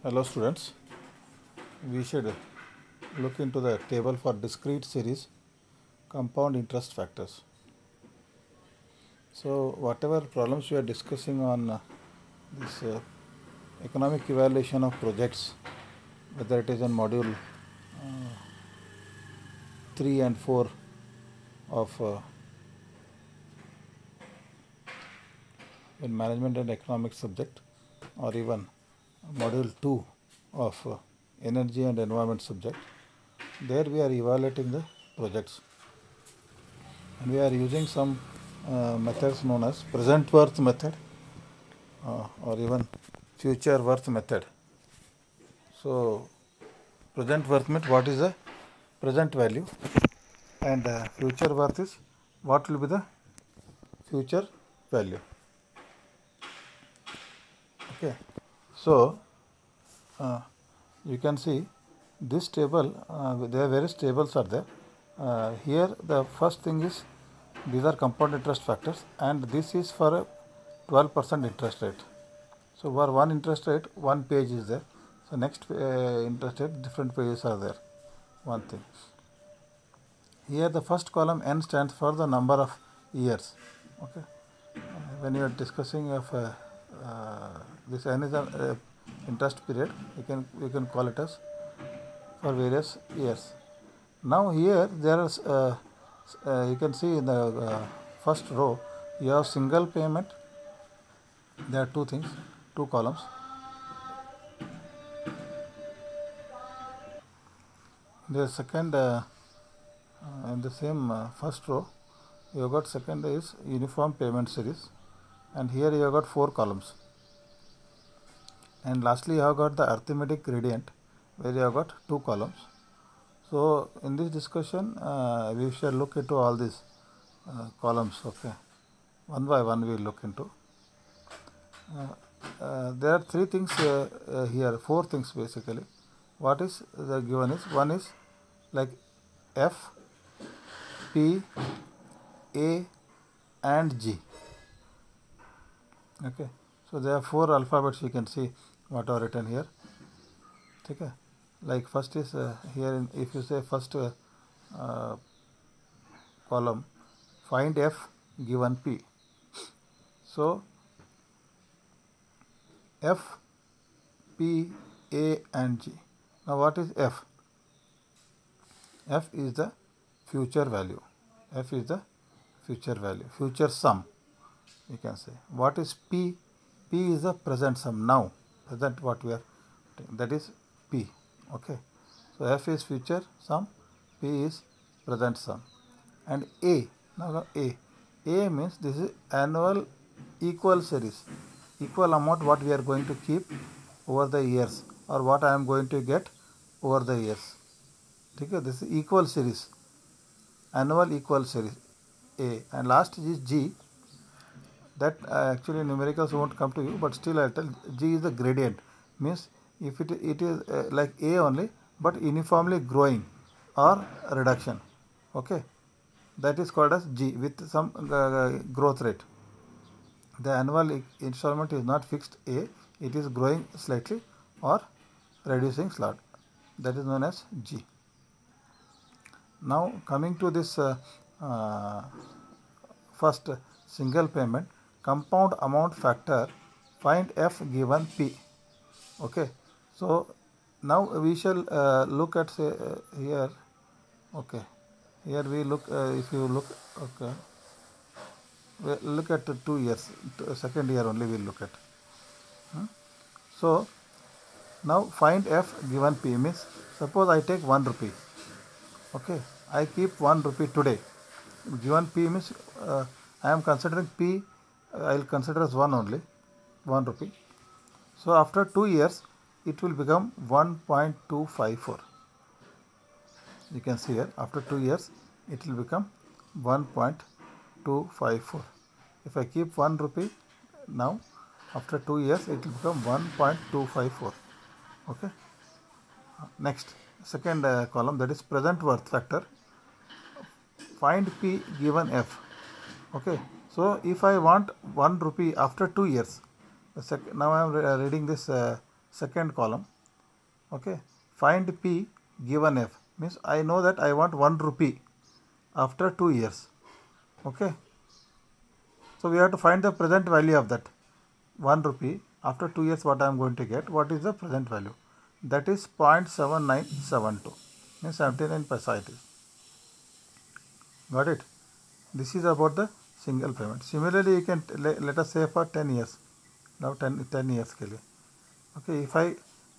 Hello students, we should look into the table for discrete series compound interest factors. So whatever problems we are discussing on this economic evaluation of projects, whether it is on module 3 and 4 of in management and economics subject, or even module 2 of energy and environment subject, there we are evaluating the projects and we are using some methods known as present worth method or even future worth method. So present worth means what is the present value, and future worth is what will be the future value. Okay, so you can see this table, there are various tables are there. Here the first thing is these are compound interest factors, and this is for a 12% interest rate. So for one interest rate, one page is there. So next interest rate, different pages are there. One thing. Here the first column N stands for the number of years. Okay. When you are discussing of this N is a interest period, you can call it as for various years. Now here there is you can see in the first row you have single payment. There are two things, two columns. The second in the same first row you have got second is uniform payment series, and here you have got 4 columns. And lastly you have got the arithmetic gradient where you have got 2 columns. So in this discussion we shall look into all these columns. Okay, one by one we will look into. There are 3 things here, 4 things basically. What is the given is, one is like F, P, A and G. Okay, so there are 4 alphabets you can see what are written here. Okay, like first is here if you say first column, find F given P. So F, P, A and G. Now what is F? F is the future value. F is the future value, future sum you can say. What is P? P is the present sum, now present what we are doing, that is P. Okay, so F is future sum, P is present sum. And A, now A means this is annual equal series, equal amount what we are going to keep over the years, or what I am going to get over the years. Okay, this is equal series, annual equal series, A. And last is G. That actually numericals won't come to you, but still I'll tell. G is the gradient, means if it is like A only but uniformly growing or reduction. Okay, that is called as G with some growth rate. The annual installment is not fixed A, it is growing slightly or reducing slightly. That is known as G. Now coming to this first single payment, compound amount factor, find F given P. Okay, so now we shall look at say here. Okay, here we look if you look, okay, we look at 2 years, second year only we will look at. So now find F given P means, suppose I take 1 rupee. Okay, I keep 1 rupee today. Given P means I am considering P, I will consider as 1 only, 1 rupee. So after 2 years it will become 1.254. You can see here, after 2 years it will become 1.254. If I keep 1 rupee now, after 2 years it will become 1.254. Okay. Next, second column, that is present worth factor, find P given F. Okay, so if I want 1 rupee after 2 years, now I am reading this second column. Okay, find P given F means I know that I want 1 rupee after 2 years. Okay, so we have to find the present value of that 1 rupee after 2 years. What I am going to get? What is the present value? That is 0.7972 means 79 paisa it is. Got it? This is about the single payment. Similarly, you can let us say for 10 years. Now 10 years के लिए. Okay, if I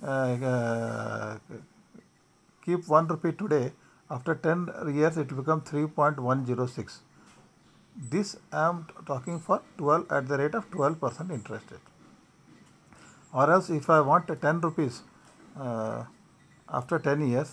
keep 1 rupee today, after 10 years it will become 3.106. This I am talking for 12 at the rate of 12% interest rate. Or else if I want 10 rupees after 10 years,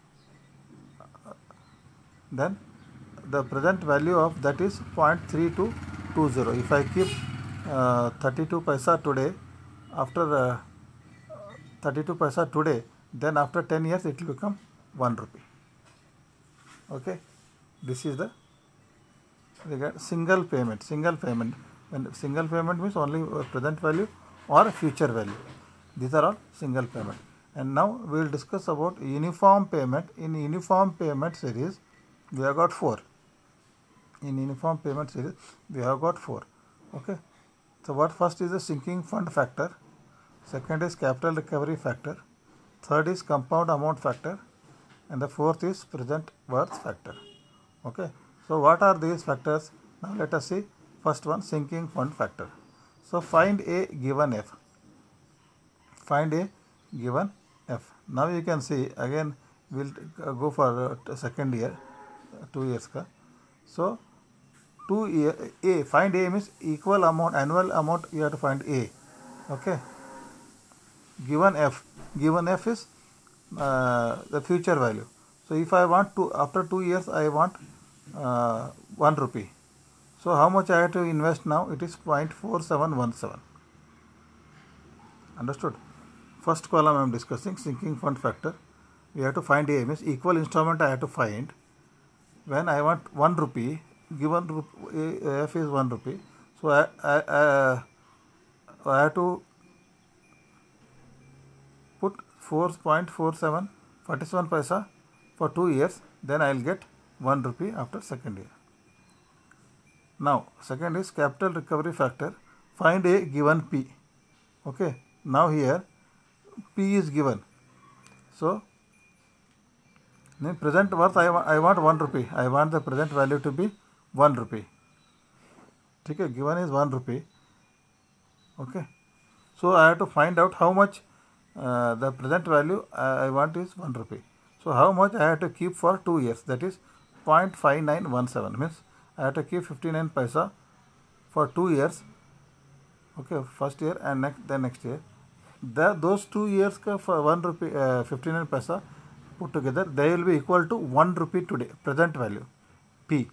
then the present value of that is 0.3220. If I keep 32 paisa today, after 32 paisa today, then after 10 years it will become 1 rupee. Okay, this is the single payment. Single payment. When single payment means only present value or future value. These are all single payment. And now we will discuss about uniform payment. In uniform payment series, we have got 4. In uniform payment series, we have got 4. Okay. So what first is the sinking fund factor. Second is capital recovery factor. Third is compound amount factor. And the fourth is present worth factor. Okay. So what are these factors? Now let us see. First one, sinking fund factor. So find A given F. Find A given F. Now you can see again we will go for second year, 2 years ka. So 2 year A, find A means equal amount, annual amount you have to find A. Okay. Given F. Given F is the future value. So if I want to, after 2 years I want 1 rupee. So how much I have to invest now? It is 0.4717. Understood? First column I am discussing sinking fund factor. We have to find A means equal installment I have to find. When I want 1 rupee, given F is 1 rupee. So I have to put 4.47 47 paisa for 2 years. Then I will get 1 rupee after second year. Now second is capital recovery factor. Find A given P. Okay. Now here P is given. So in present worth I want 1 rupee. I want the present value to be 1 rupee. Okay. Given is 1 rupee. Okay. So I have to find out how much the present value I want is 1 rupee. So how much I have to keep for 2 years? That is 0.5917 means I have to keep 59 paisa for 2 years. Okay, first year and next year. Those 2 years ka for 1 rupee 59 paisa put together, they will be equal to 1 rupee today, present value P.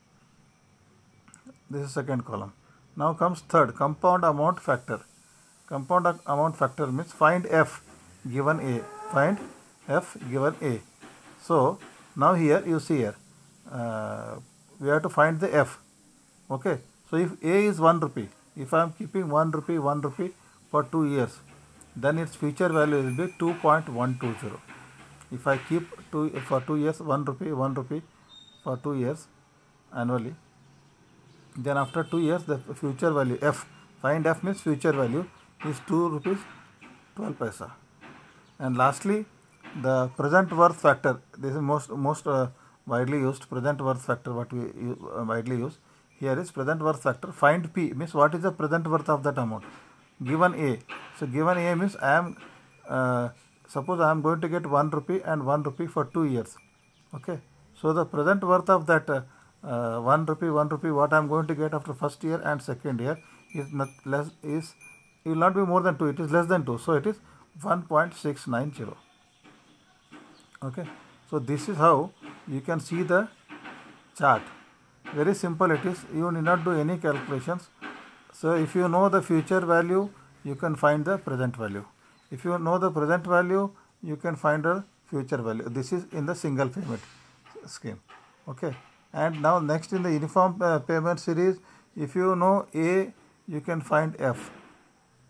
This is second column. Now comes third, compound amount factor. Compound amount factor means find F given A. Find F given A. So now here you see here we have to find the F. Okay. So if A is 1 rupee, if I am keeping 1 rupee for 2 years, then its future value will be 2.120. If I keep for 2 years 1 rupee for 2 years annually, then after 2 years the future value F, find F means future value, is 2 rupees 12 paisa. And lastly, the present worth factor. This is most widely used present worth factor. What we widely use here is present worth factor. Find P means what is the present worth of that amount given A. So given A means I am suppose I am going to get 1 rupee and 1 rupee for 2 years. Okay. So the present worth of that 1 rupee what I am going to get after first year and second year is it will not be more than 2. It is less than 2. So it is 1.690. Okay. So this is how you can see the chart. Very simple it is. You need not do any calculations. So if you know the future value, you can find the present value. If you know the present value, you can find the future value. This is in the single payment scheme. Okay. And now next in the uniform payment series, if you know A, you can find F.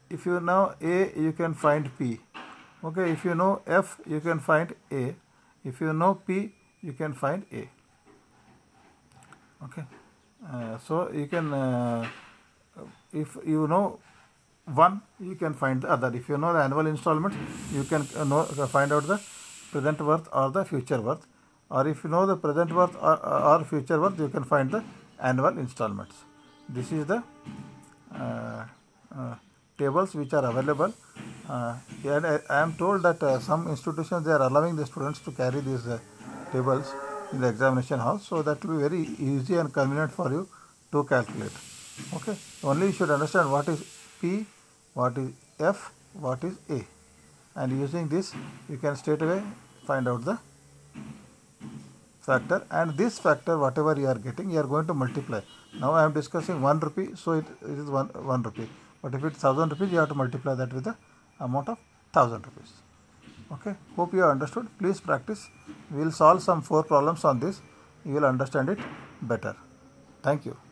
if you know A, you can find P. Okay, if you know F, you can find A. If you know P, you can find A. Okay, so you can, if you know one, you can find the other. If you know the annual installments, you can find out the present worth or the future worth. Or if you know the present worth or future worth, you can find the annual installments. This is the tables which are available. And I am told that some institutions, they are allowing the students to carry these tables in the examination house, so that will be very easy and convenient for you to calculate. Okay, only you should understand what is P, what is F, what is A, and using this you can straight away find out the factor, and this factor whatever you are getting, you are going to multiply. Now I am discussing 1 rupee, so it is 1 rupee, but if it's 1000 rupees, you have to multiply that with the amount of 1000 rupees. Okay, hope you have understood. Please practice. We will solve some 4 problems on this. You will understand it better. Thank you.